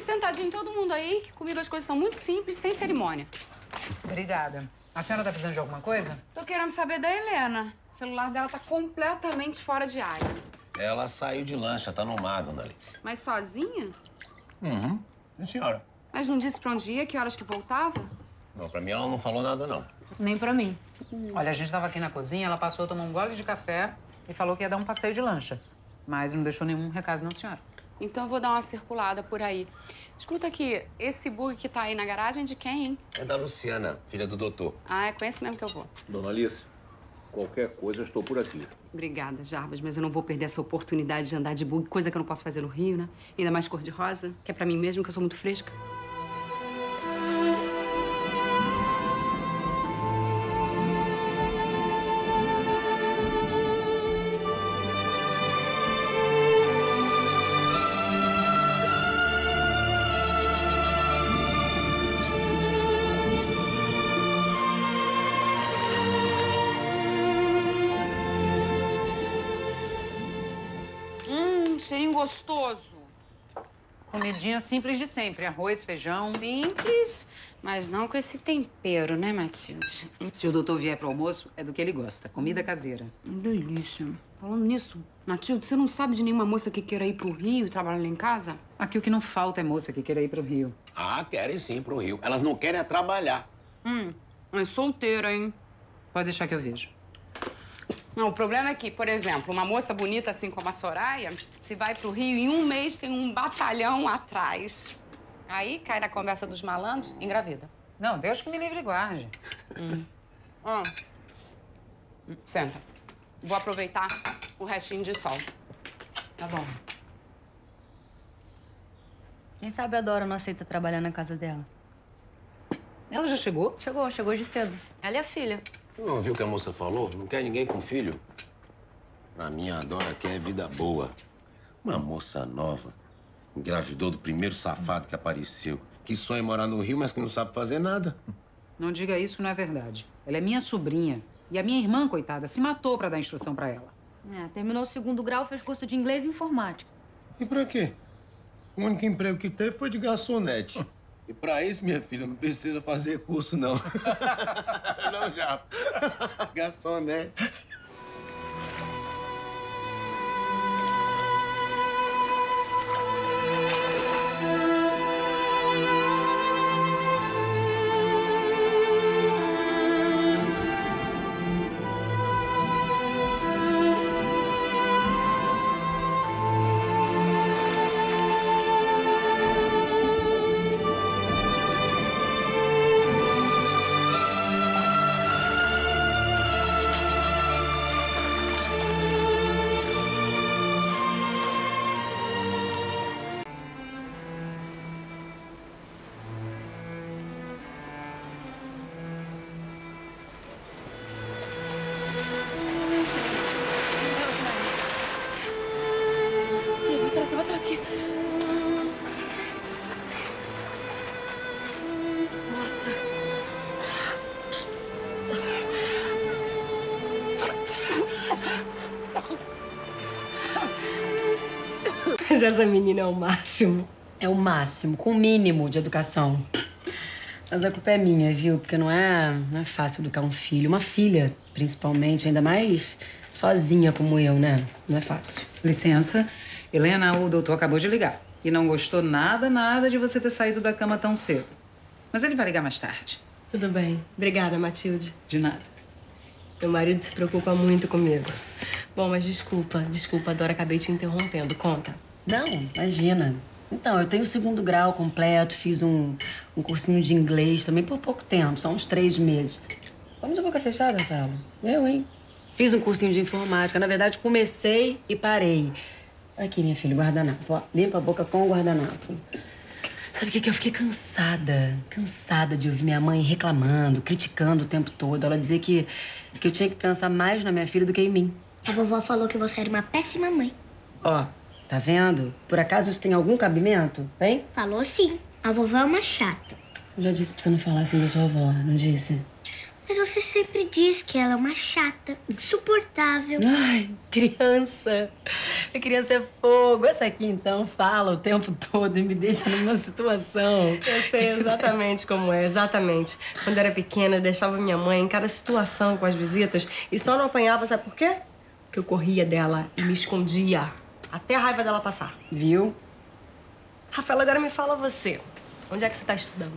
sentadinho todo mundo aí, que comigo as coisas são muito simples, sem cerimônia. Obrigada. A senhora tá precisando de alguma coisa? Tô querendo saber da Helena. O celular dela tá completamente fora de área. Ela saiu de lancha, tá no mar, dona Alice. Mas sozinha? Uhum. Sim, senhora. Mas não disse pra onde ia, que horas que voltava? Não, pra mim ela não falou nada, não. Nem pra mim. Olha, a gente tava aqui na cozinha, ela passou, tomou um gole de café e falou que ia dar um passeio de lancha. Mas não deixou nenhum recado, não, senhora. Então eu vou dar uma circulada por aí. Escuta aqui, esse bug que tá aí na garagem é de quem, hein? É da Luciana, filha do doutor. Ah, é com esse mesmo que eu vou. Dona Alice, qualquer coisa eu estou por aqui. Obrigada, Jarbas, mas eu não vou perder essa oportunidade de andar de bug, coisa que eu não posso fazer no Rio, né? Ainda mais cor-de-rosa, que é pra mim mesmo, que eu sou muito fresca. Cheirinho gostoso. Comidinha simples de sempre. Arroz, feijão. Simples, mas não com esse tempero, né, Matilde? Se o doutor vier pro almoço, é do que ele gosta. Comida caseira. Delícia. Falando nisso, Matilde, você não sabe de nenhuma moça que queira ir pro Rio e trabalhar lá em casa? Aqui o que não falta é moça que queira ir pro Rio. Ah, querem sim pro Rio. Elas não querem é trabalhar. É solteira, hein? Pode deixar que eu vejo. Não, o problema é que, por exemplo, uma moça bonita assim como a Soraya, se vai pro Rio, em um mês tem um batalhão atrás. Aí cai na conversa dos malandros, engravida. Não, Deus que me livre e guarde. Senta. Vou aproveitar o restinho de sol. Tá bom. Quem sabe a Dora não aceita trabalhar na casa dela? Ela já chegou? Chegou hoje cedo. Ela e a filha. Não viu o que a moça falou? Não quer ninguém com filho? Pra mim, a Dora quer vida boa. Uma moça nova. Engravidou do primeiro safado que apareceu. Que sonha morar no Rio, mas que não sabe fazer nada. Não diga isso que não é verdade. Ela é minha sobrinha. E a minha irmã, coitada, se matou pra dar instrução pra ela. Terminou o 2º grau, fez curso de inglês e informática. E pra quê? O único emprego que teve foi de garçonete. E pra isso, minha filha, não precisa fazer curso, não. Não, já. Garçonete. Mas essa menina é o máximo. É o máximo, com o mínimo de educação. Mas a culpa é minha, viu? Porque não é fácil educar um filho. Uma filha, principalmente, ainda mais sozinha como eu, né? Não é fácil. Licença. Helena, o doutor acabou de ligar. E não gostou nada de você ter saído da cama tão cedo. Mas ele vai ligar mais tarde. Tudo bem. Obrigada, Matilde. De nada. Meu marido se preocupa muito comigo. Bom, mas desculpa, Dora, acabei te interrompendo. Conta. Não, imagina. Então, eu tenho o 2º grau completo, fiz um cursinho de inglês também por pouco tempo, só uns 3 meses. Vamos de boca fechada, Rafaela? Eu, hein? Fiz um cursinho de informática. Na verdade, comecei e parei. Aqui, minha filha, guardanapo. Ó, limpa a boca com o guardanapo. Sabe o que? Eu fiquei cansada de ouvir minha mãe reclamando, criticando o tempo todo. Ela dizia que eu tinha que pensar mais na minha filha do que em mim. A vovó falou que você era uma péssima mãe. Ó, tá vendo? Por acaso isso tem algum cabimento, hein? Falou sim. A vovó é uma chata. Eu já disse pra você não falar assim da sua avó, não disse? Mas você sempre diz que ela é uma chata, insuportável. Ai, criança. Eu queria ser fogo. Essa aqui, então, fala o tempo todo e me deixa numa situação. Eu sei exatamente como é, exatamente. Quando era pequena, eu deixava minha mãe em cada situação com as visitas e só não apanhava, sabe por quê? Porque eu corria dela e me escondia até a raiva dela passar. Viu? Rafaela, agora me fala você. Onde é que você tá estudando?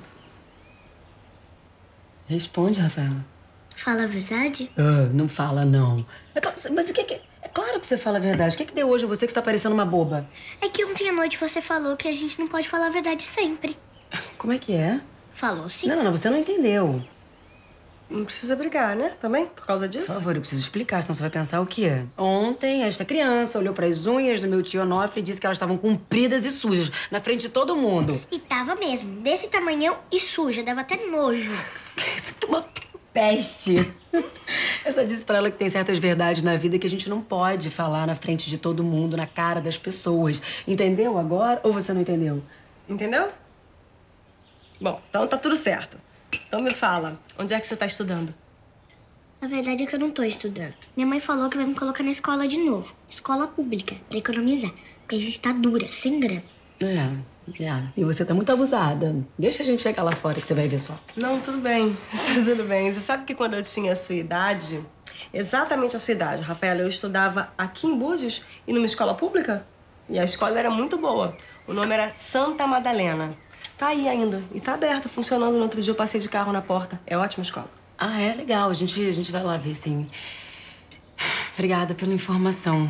Responde, Rafaela. Fala a verdade? Ah, não fala, não. Mas o que que... É claro que você fala a verdade. O que que deu hoje a você que você tá parecendo uma boba? É que ontem à noite você falou que a gente não pode falar a verdade sempre. Como é que é? Falou sim. Não, você não entendeu. Não precisa brigar, né? Também? Por causa disso? Por favor, eu preciso explicar, senão você vai pensar o quê? Ontem, esta criança olhou para as unhas do meu tio Onofre e disse que elas estavam compridas e sujas, na frente de todo mundo. E tava mesmo. Desse tamanhão e suja. Dava até nojo. Isso é uma peste. Eu só disse pra ela que tem certas verdades na vida que a gente não pode falar na frente de todo mundo, na cara das pessoas. Entendeu agora ou você não entendeu? Entendeu? Bom, então tá tudo certo. Então me fala, onde é que você tá estudando? A verdade é que eu não tô estudando. Minha mãe falou que vai me colocar na escola de novo. Escola pública, pra economizar. Porque a gente tá dura, sem grana. E você tá muito abusada. Deixa a gente chegar lá fora que você vai ver só. Não, tudo bem. Tudo bem. Você sabe que quando eu tinha a sua idade, exatamente a sua idade, Rafaela, eu estudava aqui em Búzios e numa escola pública. E a escola era muito boa. O nome era Santa Madalena. Tá aí ainda. E tá aberta, funcionando. No outro dia eu passei de carro na porta. É ótima escola. Ah, é? Legal. A gente vai lá ver, sim. Obrigada pela informação.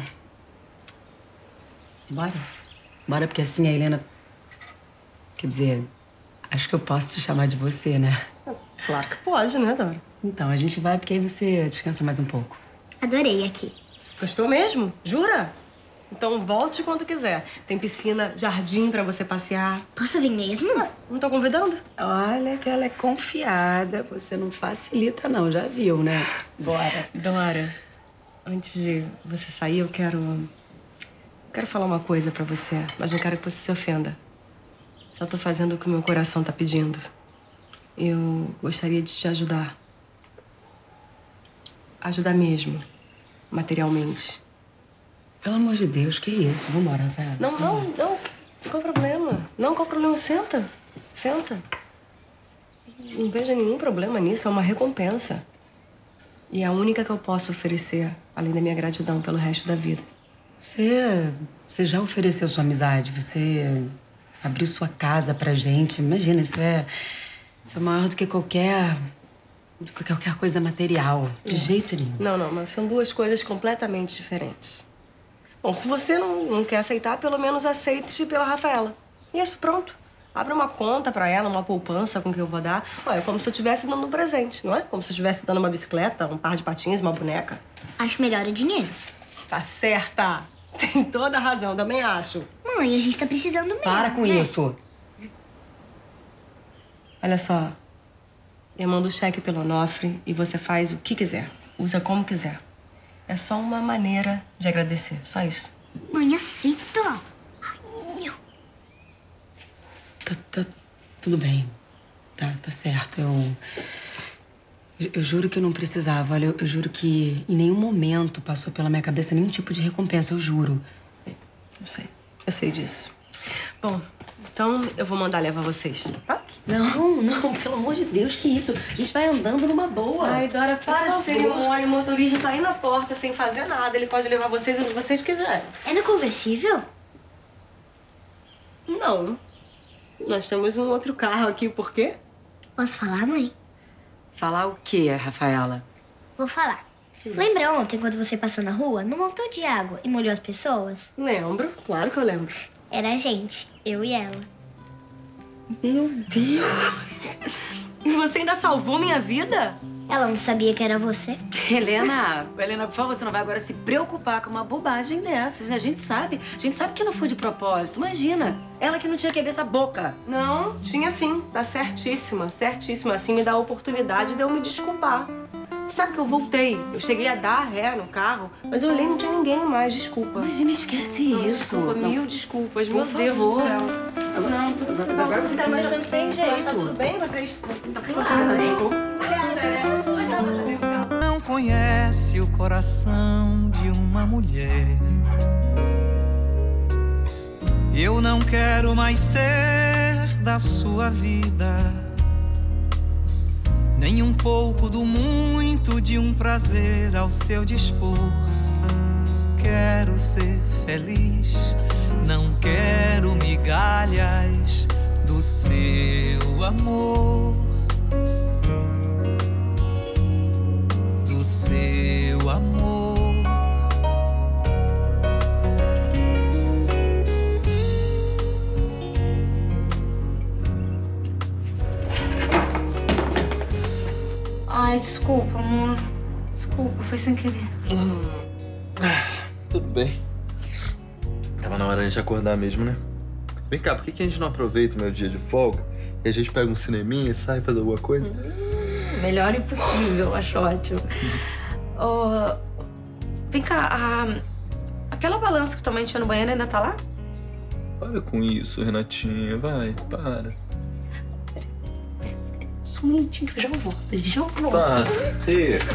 Bora? Bora, porque assim a Helena... Quer dizer, acho que eu posso te chamar de você, né? Claro que pode, né, Dora? Então, a gente vai porque aí você descansa mais um pouco. Adorei aqui. Gostou mesmo? Jura? Então volte quando quiser. Tem piscina, jardim pra você passear. Posso vir mesmo? Não tô convidando? Olha que ela é confiada. Você não facilita, não. Já viu, né? Bora. Dora, antes de você sair, eu quero falar uma coisa pra você, mas não quero que você se ofenda. Só tô fazendo o que o meu coração tá pedindo. Eu gostaria de te ajudar. Ajudar mesmo, materialmente. Pelo amor de Deus, que isso? Vambora, Rafaela. Não. Qual o problema? Não, qual o problema? Senta. Senta. Não vejo nenhum problema nisso, é uma recompensa. E é a única que eu posso oferecer, além da minha gratidão pelo resto da vida. Você já ofereceu sua amizade, você abriu sua casa pra gente. Imagina, isso é maior do que qualquer coisa material. De jeito nenhum. Não, mas são duas coisas completamente diferentes. Bom, se você não quer aceitar, pelo menos aceite pela Rafaela. Isso, pronto. Abre uma conta pra ela, uma poupança com que eu vou dar. Olha, é como se eu estivesse dando um presente, não é? Como se eu estivesse dando uma bicicleta, um par de patins, uma boneca. Acho melhor o dinheiro. Tá certa. Tem toda a razão, também acho. Mãe, a gente tá precisando mesmo. Para com isso. Olha só. Eu mando o cheque pelo Onofre e você faz o que quiser. Usa como quiser. É só uma maneira de agradecer, só isso. Mãe, aceita. Ai, Tá tudo bem. Tá certo. Eu juro que eu não precisava. Olha, eu juro que em nenhum momento passou pela minha cabeça nenhum tipo de recompensa, eu juro. Eu sei disso. Bom, então eu vou mandar levar vocês, tá? Não, pelo amor de Deus, que isso? A gente vai andando numa boa. Ai, Dora, para de cerimônia. O motorista tá aí na porta sem fazer nada. Ele pode levar vocês onde vocês quiserem. É no conversível? Não. Nós temos um outro carro aqui, por quê? Posso falar, mãe? Falar o quê, Rafaela? Vou falar. Lembra ontem, quando você passou na rua, num montão de água e molhou as pessoas? Lembro, claro que eu lembro. Era a gente, eu e ela. Meu Deus! E você ainda salvou minha vida? Ela não sabia que era você. Helena, por favor, você não vai agora se preocupar com uma bobagem dessas, né? A gente sabe que não foi de propósito. Imagina, ela que não tinha que abrir essa boca. Não, tinha sim. Tá certíssima, certíssima. Assim me dá a oportunidade de eu me desculpar. Sabe que eu voltei? Eu cheguei a dar ré no carro, mas eu olhei e não tinha ninguém mais. Desculpa. Imagina, esquece isso. Desculpa, mil desculpas. Meu Por Deus do favor. céu. Não, Agora você tá me deixando sem jeito. Tá tudo bem? Vocês... Não conhece o coração de uma mulher Eu não quero mais ser da sua vida, nem um pouco do muito de um prazer ao seu dispor. Quero ser feliz, não quero migalhas do seu amor, do seu amor. Ai, desculpa, amor. Desculpa, foi sem querer. Tudo bem. Tava na hora de a gente acordar mesmo, né? Vem cá, por que a gente não aproveita o meu dia de folga e a gente pega um cineminha e sai fazer alguma coisa? Melhor impossível, acho ótimo. Vem cá, aquela balança que tua mãe tinha no banheiro ainda tá lá? Para com isso, Renatinha. Vai, para. Só um minutinho que eu já volto, já volto. Tá, chega.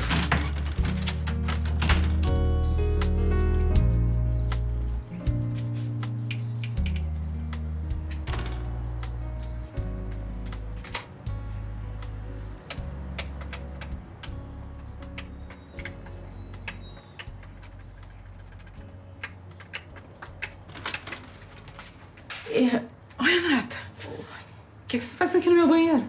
Oi, Renata. O que você faz aqui no meu banheiro?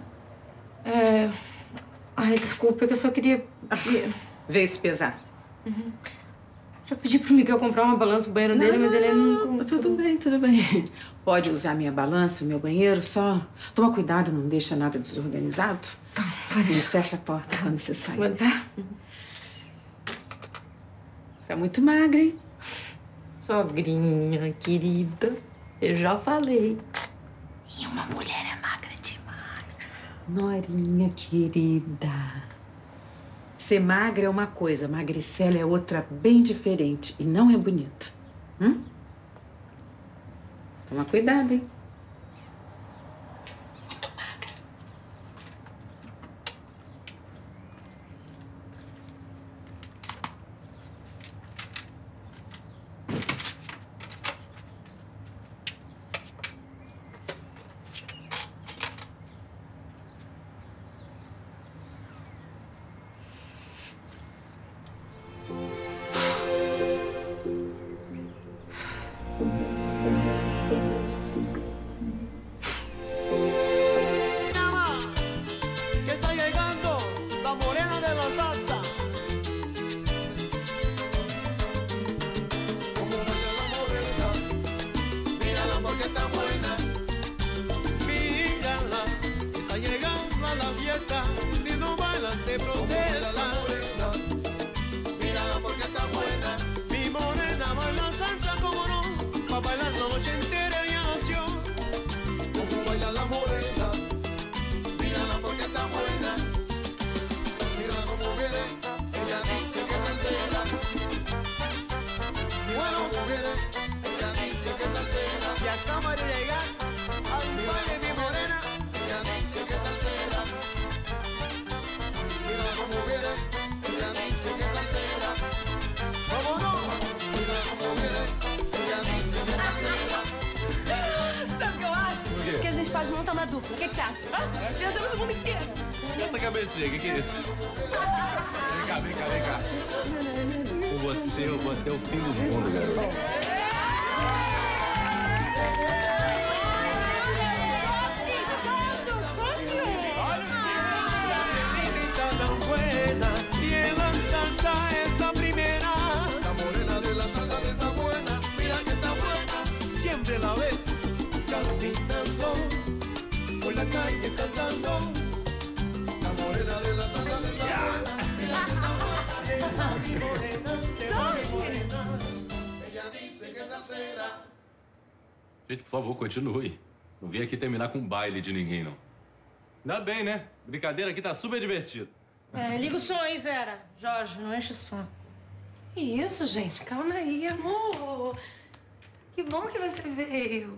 Ai, desculpa, é que eu só queria... Vê se pesar. Já pedi pro Miguel comprar uma balança no banheiro dele, mas ele não... Tudo bem, tudo bem. Pode usar minha balança, o meu banheiro, só toma cuidado, não deixa nada desorganizado. Tá, pode. E fecha a porta quando você sai. Tá? Tá muito magra, hein? Sogrinha, querida, eu já falei. E uma mulher é magra demais. Norinha, querida. Ser magra é uma coisa, magricela é outra bem diferente. E não é bonito. Toma cuidado, hein? Pode montar uma dupla. O que você acha? Viajamos o mundo inteiro. E essa cabecinha? O que é isso? Vem cá, vem cá, vem cá. Com você eu vou até o fim do mundo, garoto. Calle cantando, la morena de la salsa se está buena. Ella dice que es salsera. Gente, por favor, continue. Não vim aqui terminar com um baile de ninguém, não. Ainda bem, né? Brincadeira aqui tá super divertido. Liga o som aí, Vera. Jorge, não enche o som. Que isso, gente? Calma aí, amor. Que bom que você veio.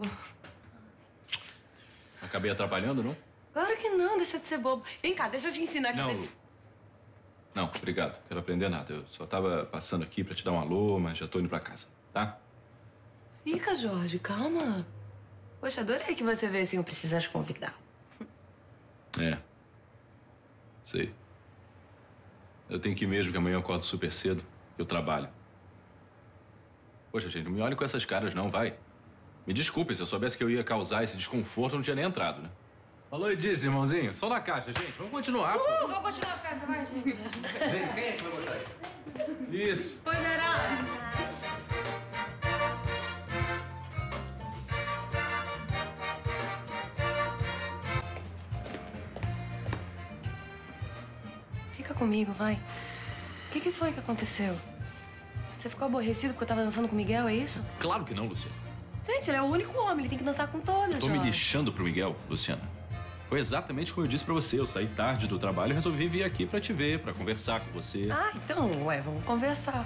Acabei atrapalhando, não? Claro que não, deixa de ser bobo. Vem cá, deixa eu te ensinar aqui. Não, Lu. Não, obrigado. Quero aprender nada. Eu só tava passando aqui pra te dar um alô, mas já tô indo pra casa, tá? Fica, Jorge, calma. Poxa, adorei que você veio sem eu precisar te convidar. É. Sei. Eu tenho que ir mesmo, que amanhã eu acordo super cedo. Eu trabalho. Poxa, gente, não me olhe com essas caras, não, vai. Me desculpe, se eu soubesse que eu ia causar esse desconforto, eu não tinha nem entrado, né? Alô, Edith, irmãozinho. Só na caixa, gente. Vamos continuar, pô. Vamos continuar a festa, vai, gente. Vem, quem é que vai botar aí? Isso. Pois era. Fica comigo, vai. O que foi que aconteceu? Você ficou aborrecido porque eu tava dançando com o Miguel, é isso? Claro que não, Luciana. Gente, ele é o único homem, ele tem que dançar com todas, Tô me Jorge. lixando pro Miguel, Luciana. Foi exatamente como eu disse pra você. Eu saí tarde do trabalho e resolvi vir aqui pra te ver, pra conversar com você. Ah, então, ué, vamos conversar.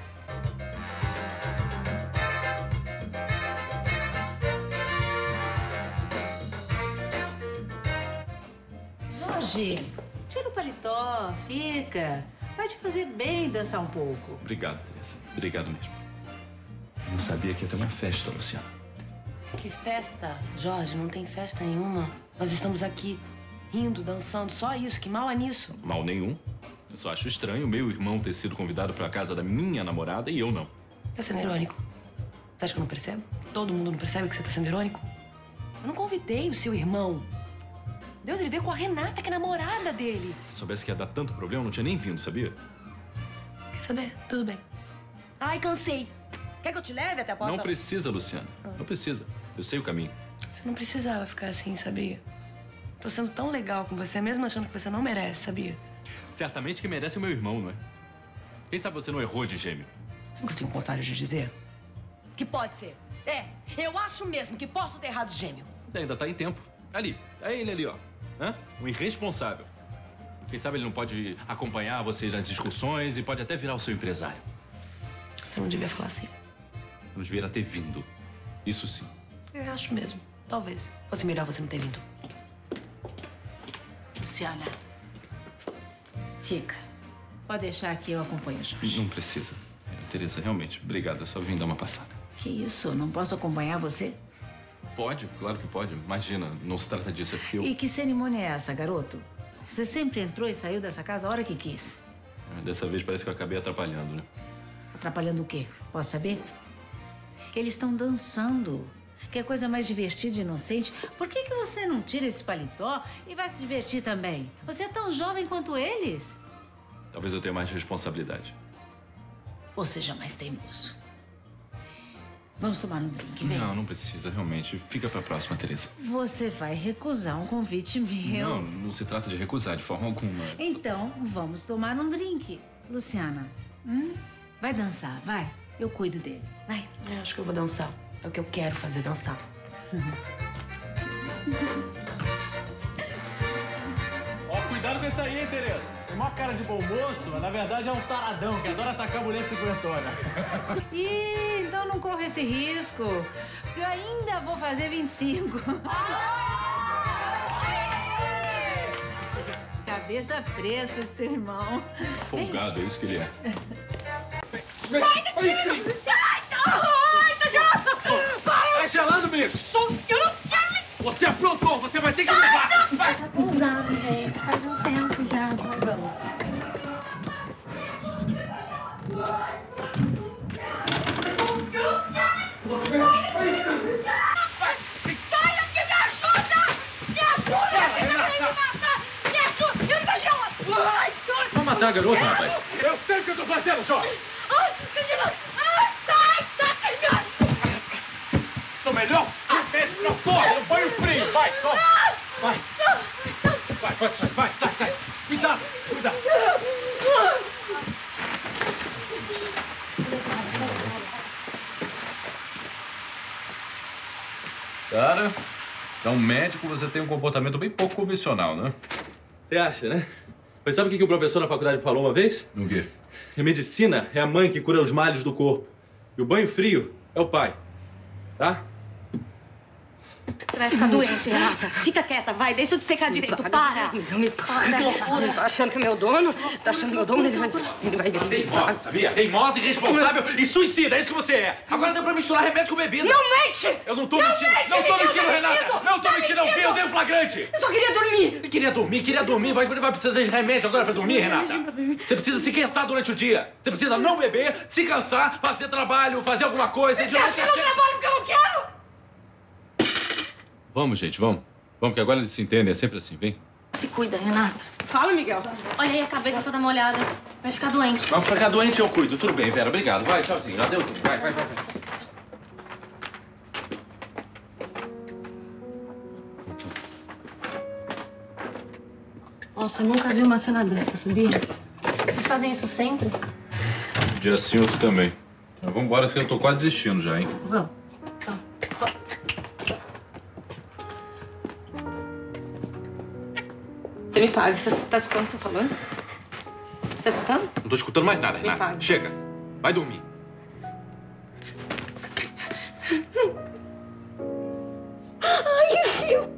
Jorge, tira o paletó, fica. Vai te fazer bem dançar um pouco. Obrigado, Teresa. Obrigado mesmo. Eu não sabia que ia ter uma festa, Luciana. Que festa? Jorge, não tem festa nenhuma. Nós estamos aqui, rindo, dançando, só isso. Que mal é nisso? Mal nenhum. Eu só acho estranho o meu irmão ter sido convidado pra casa da minha namorada e eu não. Tá sendo irônico? Você acha que eu não percebo? Todo mundo não percebe que você tá sendo irônico? Eu não convidei o seu irmão. Deus, ele veio com a Renata, que é namorada dele. Se soubesse que ia dar tanto problema, eu não tinha nem vindo, sabia? Quer saber? Tudo bem. Ai, cansei. Quer que eu te leve até a porta? Não precisa, Luciana. Não precisa. Eu sei o caminho. Você não precisava ficar assim, sabia? Tô sendo tão legal com você, mesmo achando que você não merece, sabia? Certamente que merece o meu irmão, não é? Quem sabe você não errou de gêmeo? Sabe o que eu tenho vontade de dizer? Que pode ser. É, eu acho mesmo que posso ter errado gêmeo. Ainda tá em tempo. Ali. É ele ali, ó. Hã? Um irresponsável. Quem sabe ele não pode acompanhar vocês nas excursões e pode até virar o seu empresário. Você não devia falar assim. Não devia ter vindo. Isso sim. Eu acho mesmo. Talvez. Fosse melhor você não ter vindo. Luciana, fica. Pode deixar que eu acompanho o Jorge. Não precisa. Teresa, realmente, obrigado. Eu só vim dar uma passada. Que isso? Não posso acompanhar você? Pode, claro que pode. Imagina, não se trata disso, é porque eu... E que cerimônia é essa, garoto? Você sempre entrou e saiu dessa casa a hora que quis. Dessa vez parece que eu acabei atrapalhando, né? Atrapalhando o quê? Posso saber? Eles estão dançando. Que coisa mais divertida e inocente. Por que você não tira esse paletó e vai se divertir também? Você é tão jovem quanto eles. Talvez eu tenha mais responsabilidade. Ou seja, mais teimoso. Vamos tomar um drink, vem. Não, não precisa, realmente. Fica pra próxima, Teresa. Você vai recusar um convite meu. Não, não se trata de recusar de forma alguma. Então, vamos tomar um drink. Luciana, vai dançar, vai. Eu cuido dele, vai. Eu acho que eu vou dançar. É o que eu quero fazer, dançar. Ó, cuidado com isso aí, hein, Tereza? Tem uma cara de bom moço, mas na verdade é um taradão que adora atacar a mulher cinquentona. Ih, então não corra esse risco. Eu ainda vou fazer 25. Cabeça fresca, seu irmão. Folgado, é isso que ele é. Vai gelando, bicho! Eu não quero me... Você aprontou, você vai ter que levar! Vai! Tá pousando, gente. Faz um tempo já. Sai aqui, me ajuda! Me ajuda! Me ajuda! Ele tá gelado! Ai, Vai matar a garota, rapaz. Eu sei o que eu tô fazendo, Jorge! ai, menina! Ai, sai, menina! Tô melhor? Mete pra fora, no banho frio! Vai, toma! Vai! Vai, sai! Cuidado! Cara, pra um médico você tem um comportamento bem pouco convencional, né? Você acha, né? Mas sabe o que o professor na faculdade falou uma vez? O quê? A medicina é a mãe que cura os males do corpo. E o banho frio é o pai. Tá? Você vai ficar doente, Renata. Fica quieta, vai. Deixa eu te secar direito. Para. Me paga. Que loucura. Tá achando que é meu dono? Tá achando meu dono? Ele vai Teimosa, sabia? Teimosa, irresponsável e suicida. É isso que você é. Agora deu pra misturar remédio com bebida. Não mente! Eu não tô mentindo. Não tô mentindo, Renata. Não tô mentindo. Eu dei um flagrante. Eu só queria dormir. Queria dormir. Vai precisar de remédio agora pra dormir, Renata. Você precisa se cansar durante o dia. Você precisa não beber, se cansar, fazer trabalho, fazer alguma coisa. Você acha que eu não trabalho porque eu não quero? Vamos, gente, vamos. Vamos, que agora eles se entendem. É sempre assim, vem. Se cuida, Renata. Fala, Miguel. Olha aí, a cabeça toda molhada. Vai ficar doente. Vamos ficar doente, eu cuido. Tudo bem, Vera. Obrigado. Vai, tchauzinho. Adeusinho. Vai. Nossa, eu nunca vi uma cena dessa, sabia? Eles fazem isso sempre? Dia sim, outro também. Mas vamos embora, que eu tô quase desistindo já, hein? Vamos. Você me paga. Você tá escutando o que eu tô falando? Tá escutando? Não tô escutando mais nada, Renata. paga. Chega. Vai dormir. Ai, que fio!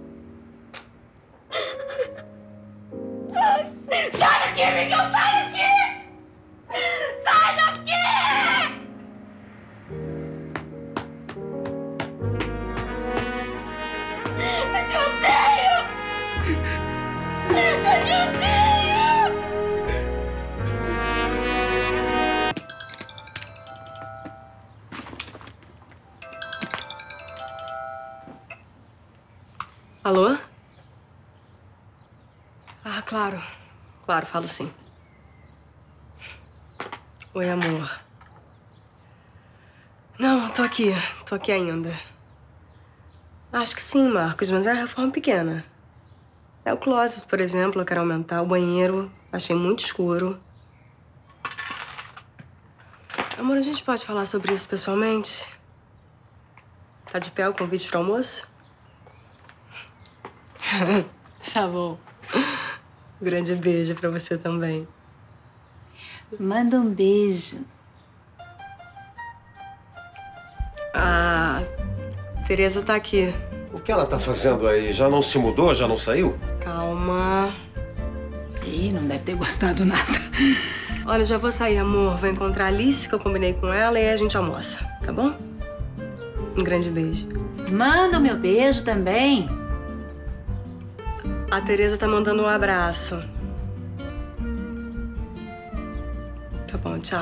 Ai. Sai daqui, Miguel! Sai daqui! Sai daqui! Eu te odeio! Eu te odeio! Alô? Ah, claro. Claro, falo sim. Oi, amor. Não, tô aqui ainda. Acho que sim, Marcos, mas é uma reforma pequena. É o closet, por exemplo, eu quero aumentar. O banheiro, achei muito escuro. Amor, a gente pode falar sobre isso pessoalmente? Tá de pé o convite pro almoço? Tá bom. Um grande beijo pra você também. Manda um beijo. A Tereza tá aqui. O que ela tá fazendo aí? Já não se mudou? Já não saiu? Calma. Ih, não deve ter gostado nada. Olha, já vou sair, amor. Vou encontrar a Alice, que eu combinei com ela, e aí a gente almoça, tá bom? Um grande beijo. Manda o meu beijo também. A Tereza tá mandando um abraço. Tá bom, tchau.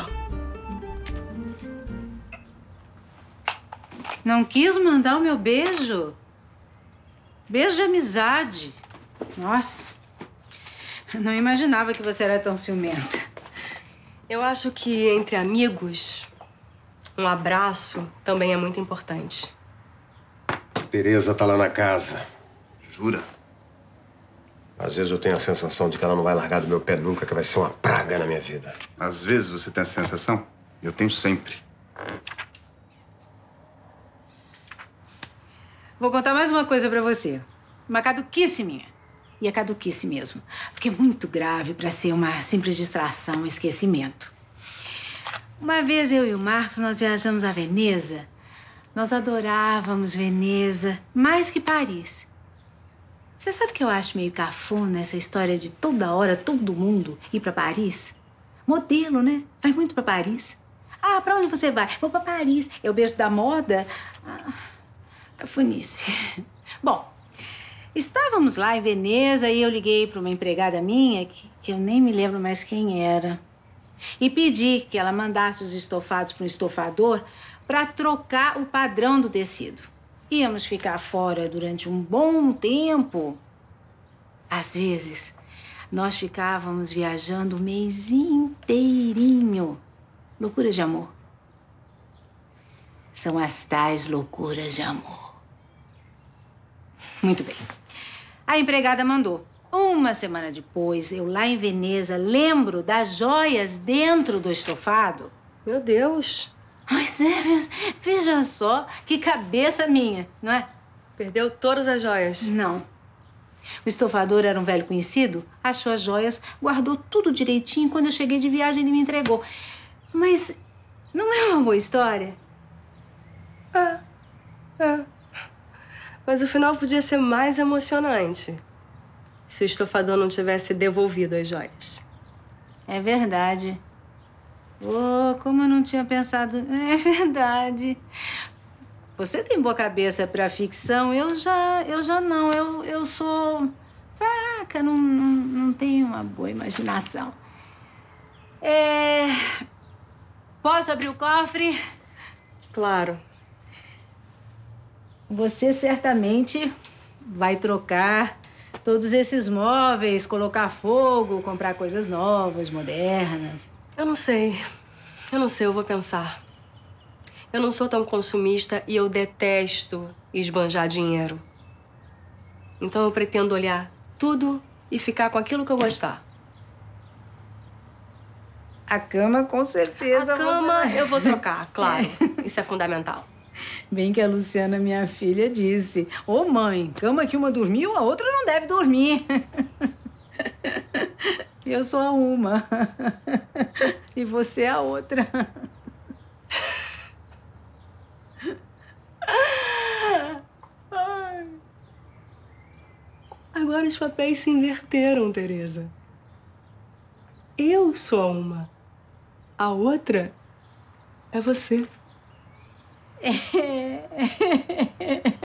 Não quis mandar o meu beijo? Beijo de amizade. Nossa, eu não imaginava que você era tão ciumenta. Eu acho que entre amigos, um abraço também é muito importante. Tereza tá lá na casa. Jura? Às vezes eu tenho a sensação de que ela não vai largar do meu pé nunca, que vai ser uma praga na minha vida. Às vezes você tem essa sensação? Eu tenho sempre. Vou contar mais uma coisa pra você. Uma caduquice minha. E é caduquice mesmo. Porque é muito grave pra ser uma simples distração, um esquecimento. Uma vez eu e o Marcos, nós viajamos a Veneza. Nós adorávamos Veneza, mais que Paris. Você sabe que eu acho meio cafona essa história de toda hora, todo mundo ir pra Paris? Modelo, né? Vai muito pra Paris. Ah, pra onde você vai? Vou pra Paris. É o berço da moda. Ah, cafunice. Bom, estávamos lá em Veneza e eu liguei pra uma empregada minha, que eu nem me lembro mais quem era, e pedi que ela mandasse os estofados para um estofador para trocar o padrão do tecido. Íamos ficar fora durante um bom tempo. Às vezes, nós ficávamos viajando o mês inteirinho. Loucuras de amor. São as tais loucuras de amor. Muito bem. A empregada mandou. Uma semana depois, eu lá em Veneza lembro das joias dentro do estofado. Meu Deus! Mas veja só que cabeça minha, não é? Perdeu todas as joias? Não. O estofador era um velho conhecido, achou as joias, guardou tudo direitinho. Quando eu cheguei de viagem, ele me entregou. Mas não é uma boa história? Mas o final podia ser mais emocionante se o estofador não tivesse devolvido as joias. É verdade. Oh, como eu não tinha pensado. É verdade. Você tem boa cabeça pra ficção, eu já não. Eu sou fraca, não tenho uma boa imaginação. Posso abrir o cofre? Claro. Você certamente vai trocar todos esses móveis, colocar fogo, comprar coisas novas, modernas. Eu não sei, eu vou pensar. Eu não sou tão consumista e eu detesto esbanjar dinheiro. Então eu pretendo olhar tudo e ficar com aquilo que eu gostar. A cama, com certeza. A cama eu vou trocar, claro. Isso é fundamental. Bem que a Luciana, minha filha, disse: ô mãe, cama que uma dormiu, a outra não deve dormir. Eu sou a uma. E você é a outra. Agora os papéis se inverteram, Teresa. Eu sou a uma. A outra é você.